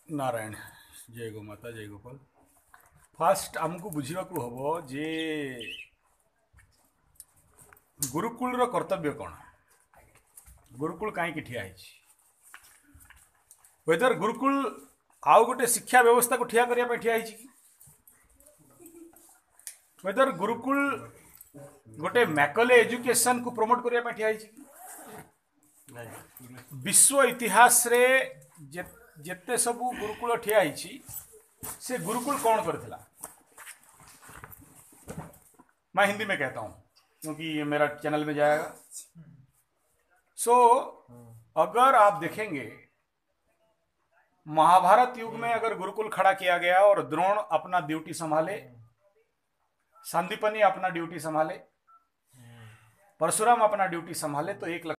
नारायण जय गो माता जय गोपाल। फास्ट आमको बुझाक हम जे गुरुकुल कर्तव्य कौन, गुरुकुल कहीं ठिया वेदर गुरुकुल आउ गोटे शिक्षा व्यवस्था को ठिया करने ठिया वेदर गुरुकुल गोटे मैकले एजुकेशन को प्रमोट करने ठिया विश्व इतिहास रे जेते सबू गुरुकुल ठिया से गुरुकुल कौन करथिला। मैं हिंदी में कहता हूं क्योंकि ये मेरा चैनल में जाएगा। अगर आप देखेंगे महाभारत युग में अगर गुरुकुल खड़ा किया गया और द्रोण अपना ड्यूटी संभाले, संदीपनी अपना ड्यूटी संभाले, परशुराम अपना ड्यूटी संभाले तो 1